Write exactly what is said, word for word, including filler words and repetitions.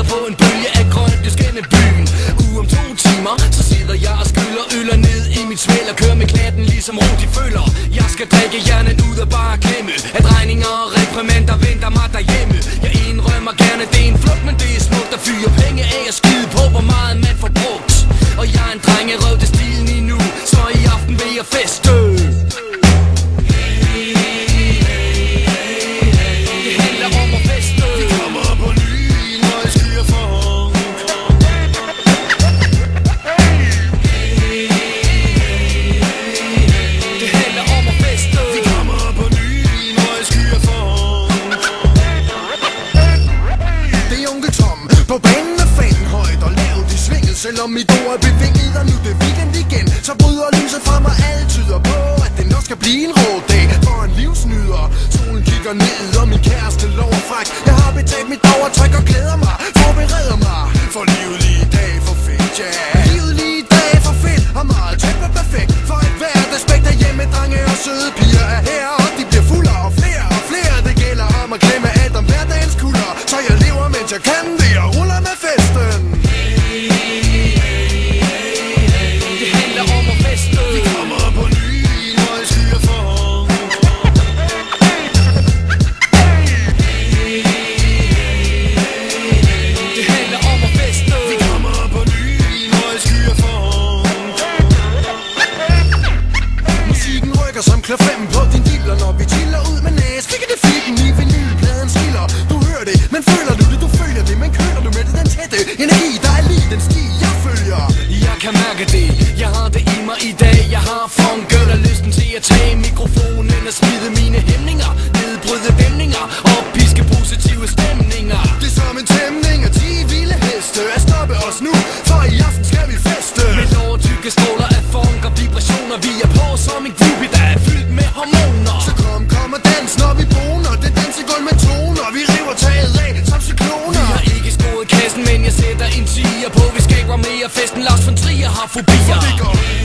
på en bølge af grønt, det skænde byen. Uge om to timer, så sidder jeg og skyller øller ned i mit svæl og kører med klatten ligesom Rudi føler. Jeg skal drikke hjernen ud og bare klemme, at regninger og reprimander venter mig derhjemme. Jeg indrømmer gerne, det er en flugt, men det er smukt at fyre penge af og skide på, hvor meget man får brugt. Og jeg er en drengerøv, det er stilen i nu, så i aften vil jeg feste. Selvom mit ord er bevinget, og nu det weekend igen, så bryder lyset frem, og alt tyder på, at det nok skal blive en rå dag for en livsnyder. Solen kigger ned, og min kæreste lover fræk. Jeg har betalt mit overtræk og glæder mig, forbereder mig for livet lige i dag for fedt, ja. Livet lige i dag for fedt, og meget tæt på perfekt. For et hvert aspekt af hjemme, drenge og søde piger er her, og de bliver fuldere og flere og flere. Det gælder om at glemme alt om hverdagens kulder, så jeg lever, mens jeg kan det, og ruller med festen. Som klør fem på din diller, når vi chiller ud med næs. Fik det fikken i vinylpladen skiller. Du hører det, men føler du det, du følger det. Men køler du med det, den tætte energi, der er lige den sti, jeg følger. Jeg kan mærke det, jeg har det i mig i dag. Jeg har funket og lysten til at tage mikrofonen og smide mine hæmninger, nedbryde dæmninger og piske positive stemninger. Det er som en tæmning af ti vilde heste. At stoppe os nu, for i aften skal vi feste. Med lårtykke stråler af funk og vibrationer. Vi er på som en groupie, der er fyldt med hormoner. Så kom, kom og dans, når vi boner. Det dansegulv med toner. Vi river taget af som cykloner. Vi har ikke skåret kassen, men jeg sætter en tiger på. Vi skaber mere festen, Lars von Trier har fobier.